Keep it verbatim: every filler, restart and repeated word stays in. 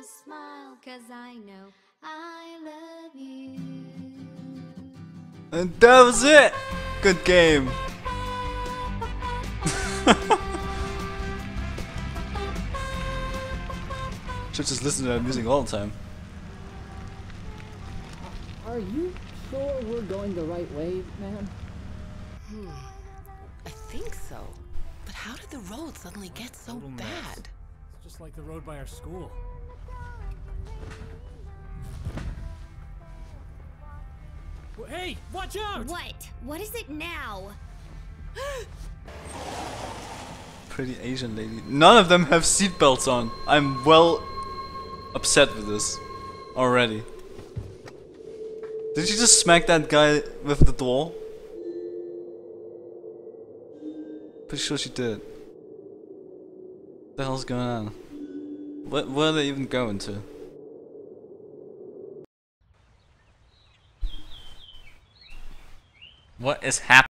smile, 'cause I know I love you. And that was it! Good game. Should just listen to that music all the time. Are you sure we're going the right way, man? Hmm. I think so. But how did the road suddenly get so Total mess. bad? It's just like the road by our school. Well, hey, watch out! What? What is it now? Pretty Asian lady. None of them have seatbelts on. I'm well upset with this already. Did she just smack that guy with the door? Pretty sure she did. What the hell's going on? Where, where are they even going to? What is happening?